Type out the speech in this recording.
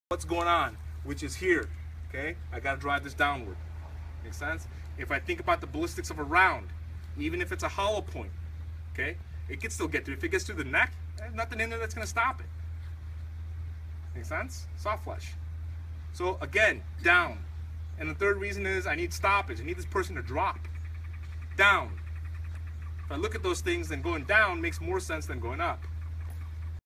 what's going on, which is here. Okay, I gotta drive this downward. Make sense? If I think about the ballistics of a round, even if it's a hollow point, okay, it can still get through. If it gets through the neck, there's nothing in there that's gonna stop it. Make sense? Soft flesh. So again, down. And the third reason is I need stoppage. I need this person to drop. Down. If I look at those things, then going down makes more sense than going up.